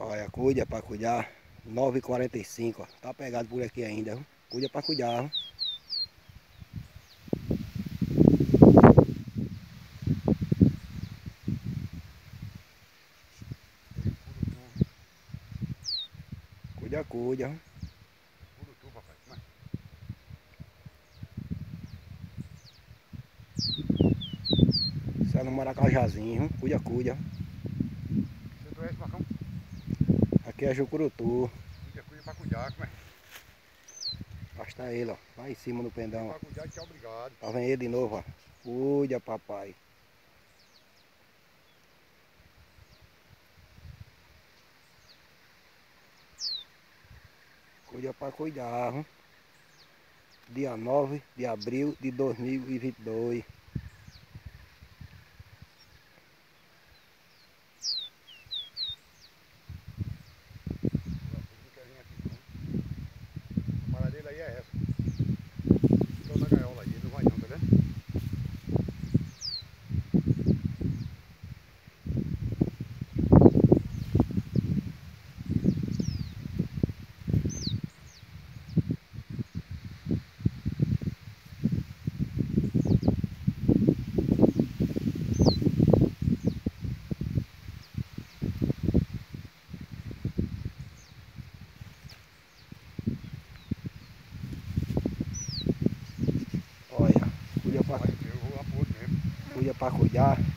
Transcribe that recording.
Olha, cuida pra cuidar. 9h45, ó. Tá pegado por aqui ainda, viu? Cuida pra cuidar, viu? Cuida, cuida, viu? Curutu, papai. Como é? Isso é no Maracajazinho, viu? Cuida, cuida. Você tu é esse, Marcão? Aqui é Jucurutu. Cuida pra cuidar, como é? Basta ele, ó. Lá em cima no Cuida pendão, ó. pra cuidar e tchau, obrigado. Tá vendo ele de novo, ó. Cuida, papai. Cuida pra cuidar, viu? Dia 9 de abril de 2022. Ele não quer vir aqui, não. A parada dele aí é essa. Estou na gaiola aí, ele não vai não, tá vendo? Olha, É só aí, eu vou lá pro outro mesmo. cuida pra cuidar.